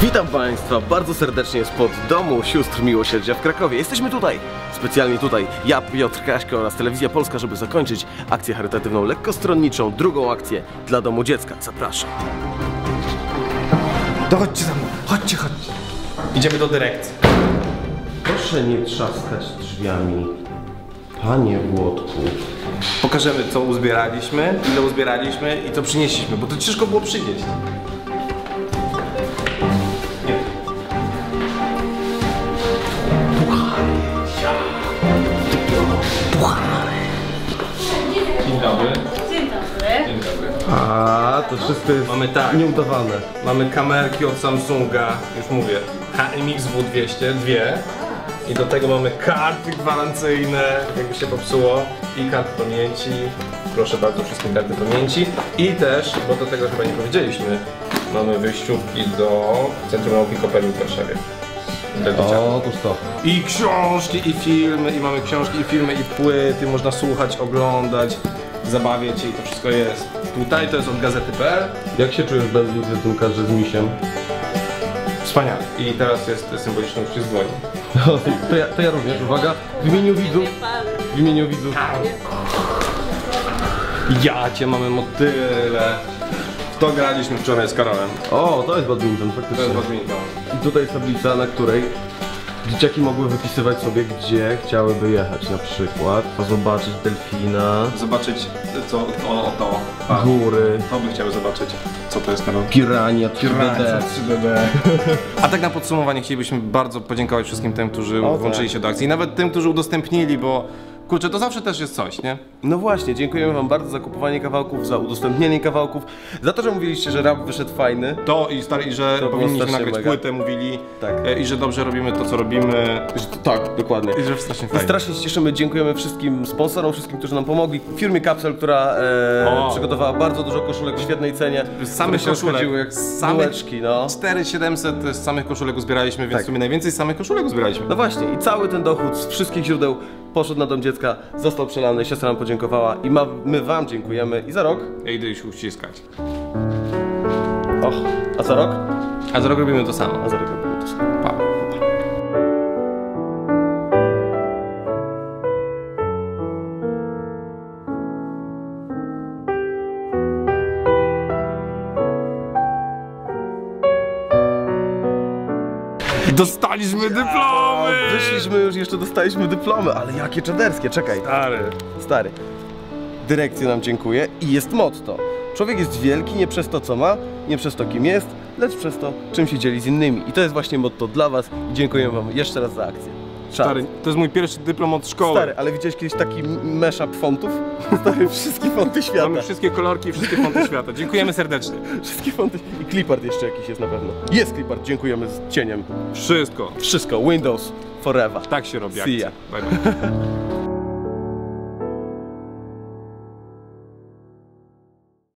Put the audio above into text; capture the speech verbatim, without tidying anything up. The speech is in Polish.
Witam Państwa bardzo serdecznie spod domu Sióstr Miłosierdzia w Krakowie. Jesteśmy tutaj, specjalnie tutaj, ja, Piotr Kaśko oraz Telewizja Polska, żeby zakończyć akcję charytatywną lekkostronniczą, drugą akcję dla Domu Dziecka. Zapraszam. To chodźcie za mną, chodźcie, chodźcie. Idziemy do dyrekcji. Proszę nie trzaskać drzwiami, panie Włodku. Pokażemy, co uzbieraliśmy, ile uzbieraliśmy i co przynieśliśmy, bo to ciężko było przynieść. Dzień dobry. Dzień dobry. Dzień dobry. A, to wszystko jest Mamy tak. nieudawane. Mamy kamerki od Samsunga, już mówię, H M X W dwieście, dwie. I do tego mamy karty gwarancyjne, jakby się popsuło. I karty pamięci. Proszę bardzo, wszystkie karty pamięci. I też, bo do tego chyba nie powiedzieliśmy, mamy wyjściówki do Centrum Nauki Kopernik w Warszawie. O, otóż to. I książki, i filmy, i mamy książki, i filmy, i płyty, można słuchać, oglądać, zabawiać się i to wszystko jest. Tutaj to jest od gazety kropka p l. Jak się czujesz, będąc w tym kadrze z misiem? Wspaniale. I teraz jest symboliczny uścisk dłoni. To ja, to ja również, uwaga, w imieniu widzów, w imieniu widzów. Ja cię mamy motyle. To graliśmy wczoraj z Karolem. O, to jest badminton, To faktycznie. jest badminton. I tutaj jest tablica, na której dzieciaki mogły wypisywać sobie, gdzie chciałyby jechać. Na przykład zobaczyć delfina, Zobaczyć co, o, o to. A, góry, to by chciały zobaczyć. Co to jest, Karol? pirania, trzy D. trzy D. A tak na podsumowanie chcielibyśmy bardzo podziękować wszystkim tym, którzy O, włączyli tak. się do akcji. I nawet tym, którzy udostępnili, bo kurczę, to zawsze też jest coś, nie? No właśnie, dziękujemy wam bardzo za kupowanie kawałków, za udostępnienie kawałków, za to, że mówiliście, że rap wyszedł fajny. To i, stary, i że To było powinniśmy strasznie nagrać mega. płytę, mówili. Tak. E, I że dobrze robimy to, co robimy. Tak, dokładnie. I że strasznie I fajnie. strasznie się cieszymy, dziękujemy wszystkim sponsorom, wszystkim, którzy nam pomogli. Firmie Capsule, która e, O. przygotowała bardzo dużo koszulek w świetnej cenie. Z samych które się koszulek. rozchodziły jak Z samych- bułeczki, no. cztery tysiące siedemset z samych koszulek uzbieraliśmy, więc Tak. w sumie najwięcej z samych koszulek uzbieraliśmy. No właśnie, i cały ten dochód z wszystkich źródeł poszedł na Dom Dziecka, został przelany, siostra nam podziękowała i ma, my wam dziękujemy. I za rok? Ja idę się uściskać. Och, a za rok? A za rok robimy to samo. A za rok robimy to samo. Pa. Dostaliśmy dyplomy! Wyszliśmy już, jeszcze dostaliśmy dyplomy, ale jakie czaderskie, czekaj. Stary. Stary, dyrekcja nam dziękuję i jest motto. Człowiek jest wielki nie przez to, co ma, nie przez to, kim jest, lecz przez to, czym się dzieli z innymi. I to jest właśnie motto dla was i dziękuję wam jeszcze raz za akcję. Czad. Stary, to jest mój pierwszy dyplom od szkoły. Stary, ale widziałeś kiedyś taki mashup fontów? Stary, wszystkie fonty świata. Mamy wszystkie kolorki i wszystkie fonty świata. Dziękujemy serdecznie. Wszystkie fonty. I clipart jeszcze jakiś jest na pewno. Jest clipart, dziękujemy z cieniem. Wszystko. Wszystko, Windows, forever. Tak się robi See ya. akcja. Bye bye.